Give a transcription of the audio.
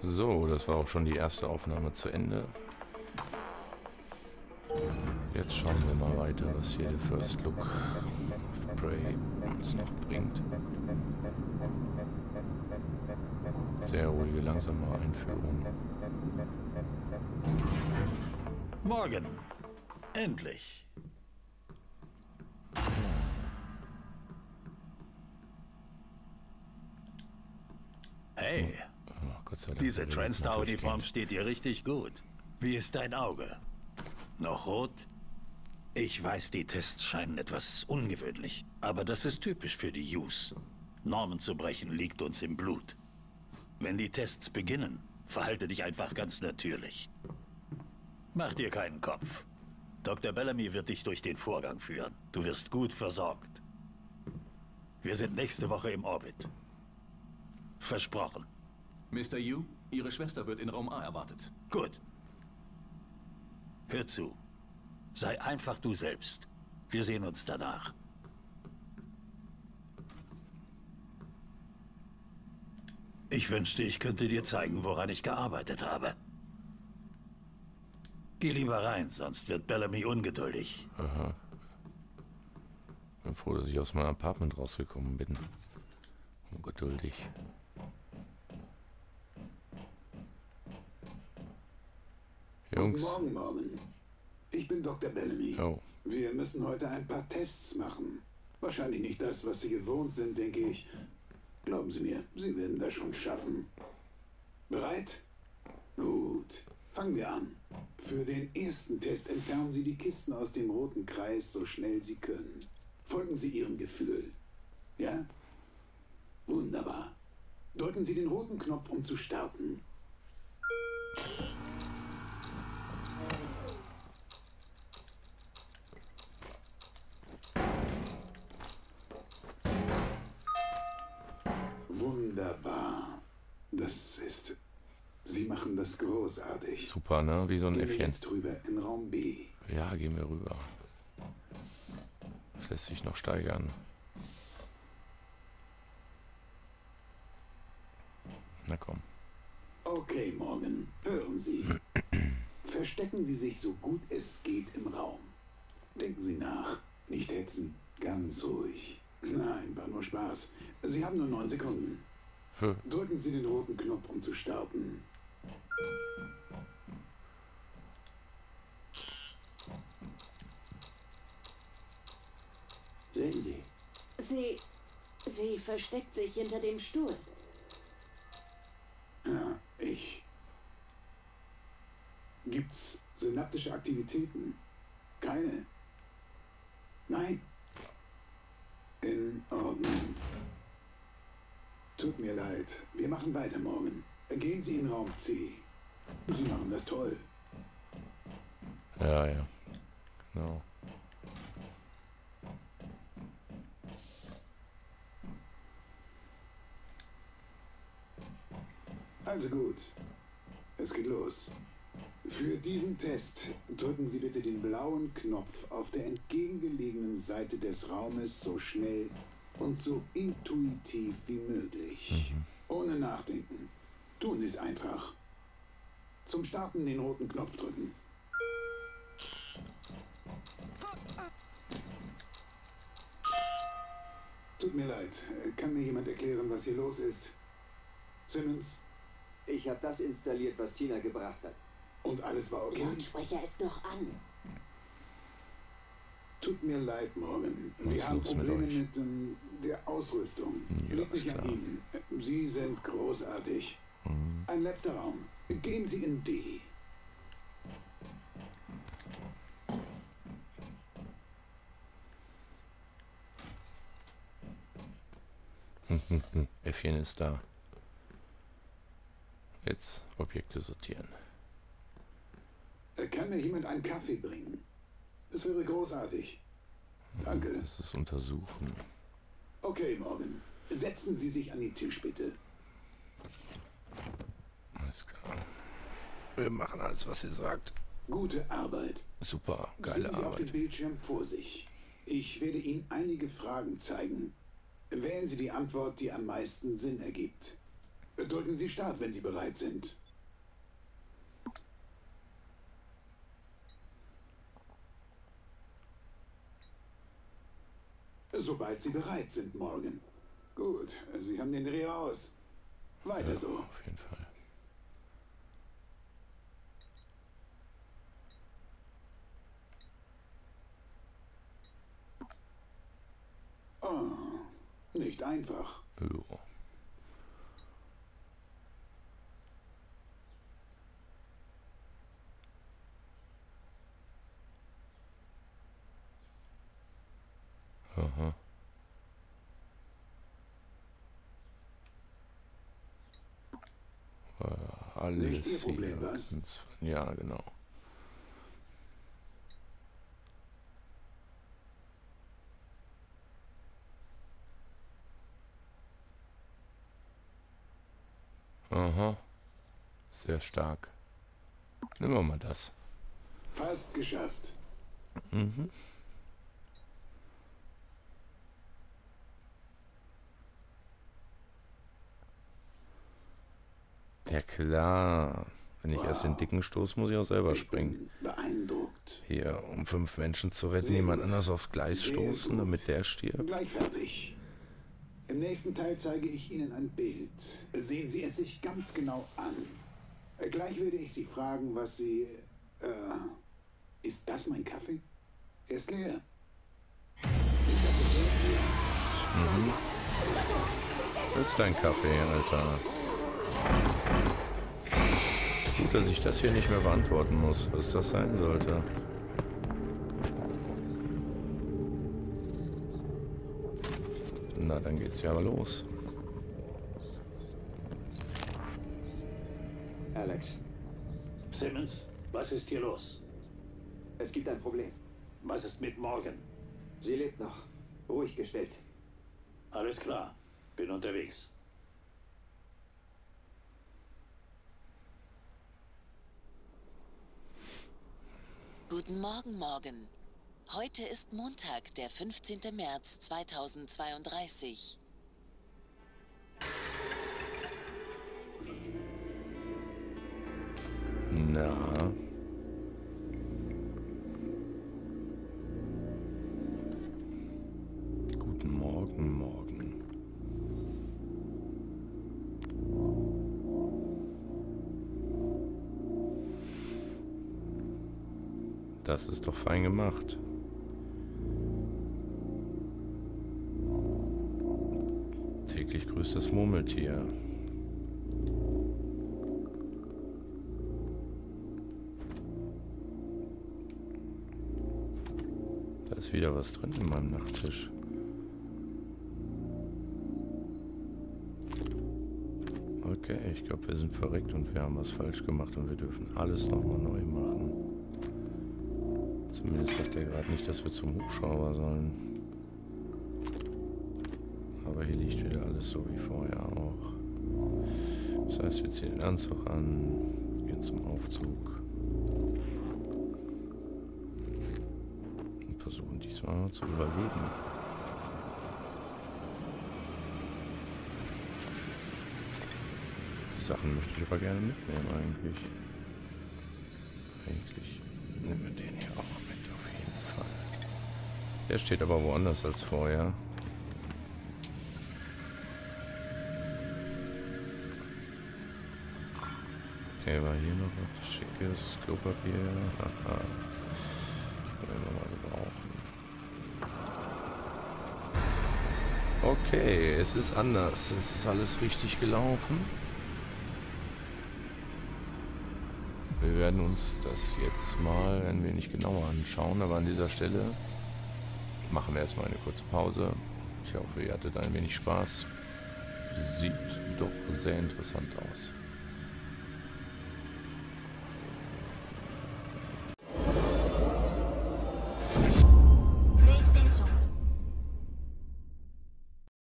So, das war auch schon die erste Aufnahme zu Ende. Jetzt schauen wir mal weiter, was hier der First Look of Prey uns noch bringt. Sehr ruhige, langsame Einführung. Morgen. Endlich. Hey, Oh, Gott sei Dank. diese Transstar-Uniform steht dir richtig gut. Wie ist dein Auge? Noch rot? Ich weiß, die Tests scheinen etwas ungewöhnlich, aber das ist typisch für die Use. Normen zu brechen liegt uns im Blut. Wenn die Tests beginnen, verhalte dich einfach ganz natürlich. Mach dir keinen Kopf. Dr. Bellamy wird dich durch den Vorgang führen. Du wirst gut versorgt. Wir sind nächste Woche im Orbit. Versprochen. Mr. Yu, Ihre Schwester wird in Raum A erwartet. Gut. Hör zu. Sei einfach du selbst. Wir sehen uns danach. Ich wünschte, ich könnte dir zeigen, woran ich gearbeitet habe. Geh lieber rein, sonst wird Bellamy ungeduldig. Aha. Bin froh, dass ich aus meinem Apartment rausgekommen bin. Ungeduldig. Jungs. Guten Morgen, Morgen. Ich bin Dr. Bellamy. Oh. Wir müssen heute ein paar Tests machen. Wahrscheinlich nicht das, was Sie gewohnt sind, denke ich. Glauben Sie mir, Sie werden das schon schaffen. Bereit? Gut. Fangen wir an. Für den ersten Test entfernen Sie die Kisten aus dem roten Kreis so schnell Sie können. Folgen Sie Ihrem Gefühl. Ja? Wunderbar. Drücken Sie den roten Knopf, um zu starten. Wunderbar. Das ist... Sie machen das großartig. Super, ne? Wie so ein Gehen wir Äffchen. jetzt rüber in Raum B. Ja, gehen wir rüber. Das lässt sich noch steigern. Na komm. Okay, Morgan. Hören Sie. Verstecken Sie sich so gut es geht im Raum. Denken Sie nach. Nicht hetzen. Ganz ruhig. Nein, war nur Spaß. Sie haben nur 9 Sekunden. Drücken Sie den roten Knopf, um zu starten. Sehen Sie. Sie versteckt sich hinter dem Stuhl. Ja, Gibt's synaptische Aktivitäten? Keine. Nein. In Ordnung. Tut mir leid. Wir machen weiter morgen. Gehen Sie in Raum C. Sie machen das toll. Ja, ja. Genau. Also gut. Es geht los. Für diesen Test drücken Sie bitte den blauen Knopf auf der entgegengelegenen Seite des Raumes so schnell und so intuitiv wie möglich. Ohne Nachdenken. Tun Sie es einfach. Zum Starten den roten Knopf drücken. Tut mir leid. Kann mir jemand erklären, was hier los ist? Simmons? Ich habe das installiert, was Tina gebracht hat. Und alles war okay? Lautsprecher ist noch an. Tut mir leid, Morgan. Was Wir ist haben los mit Probleme euch? mit der Ausrüstung. Ja, Liegt ist nicht an klar. Ihnen. Sie sind großartig. Ein letzter Raum. Gehen Sie in D. Äffchen ist da. Jetzt Objekte sortieren. Kann mir jemand einen Kaffee bringen? Das wäre großartig. Danke. Das ist untersuchen. Okay, Morgan. Setzen Sie sich an den Tisch, bitte. Alles klar. Wir machen alles, was ihr sagt. Gute Arbeit. Super, geile Sehen Sie auf dem Arbeit. Bildschirm vor sich. Ich werde Ihnen einige Fragen zeigen. Wählen Sie die Antwort, die am meisten Sinn ergibt. Drücken Sie Start, wenn Sie bereit sind. Sobald Sie bereit sind, Morgan. Gut, Sie haben den Dreh raus. Weiter so. Auf jeden Fall. Oh, nicht einfach. Jo. Aha. Alles Nicht Ihr Problem, hier. was? Ja, genau. Aha. Sehr stark. Nehmen wir mal das. Fast geschafft. Mhm. Ja klar. Wenn ich erst den dicken Stoß, muss ich auch selber springen. Ich bin beeindruckt. Hier, um 5 Menschen zu retten, Sehr jemand gut. anders aufs Gleis Sehr stoßen, gut. damit der stirbt. Gleich fertig. Im nächsten Teil zeige ich Ihnen ein Bild. Sehen Sie es sich ganz genau an. Gleich würde ich Sie fragen, was Sie... ist das mein Kaffee? Er ist leer. Das ist dein Kaffee, Alter. Gut, dass ich das hier nicht mehr beantworten muss, was das sein sollte. Na, dann geht's ja aber los. Alex, Simmons, was ist hier los? es gibt ein Problem. Was ist mit Morgan? Sie lebt noch. Ruhig gestellt. Alles klar, bin unterwegs. Guten Morgen, Morgan. Heute ist Montag, der 15. März 2032. Na. Guten Morgen, Morgen. Das ist doch fein gemacht. Täglich grüßt das Murmeltier. Da ist wieder was drin in meinem Nachttisch. Okay, ich glaube, wir sind verreckt und wir haben was falsch gemacht und wir dürfen alles nochmal neu machen. Zumindest sagt er gerade nicht, dass wir zum Hubschrauber sollen. Aber hier liegt wieder alles so wie vorher auch. Das heißt, wir ziehen den Anzug an, gehen zum Aufzug. Und versuchen diesmal zu überleben. Die Sachen möchte ich aber gerne mitnehmen eigentlich. Eigentlich nehmen wir den hier auch mit auf jeden Fall. Der steht aber woanders als vorher. Okay, war hier noch was schickes Klopapier? Haha. Können wir mal gebrauchen. Okay, es ist anders. Es ist alles richtig gelaufen. Wir werden uns das jetzt mal ein wenig genauer anschauen, aber an dieser Stelle machen wir erstmal eine kurze Pause. Ich hoffe, ihr hattet ein wenig Spaß. Sieht doch sehr interessant aus.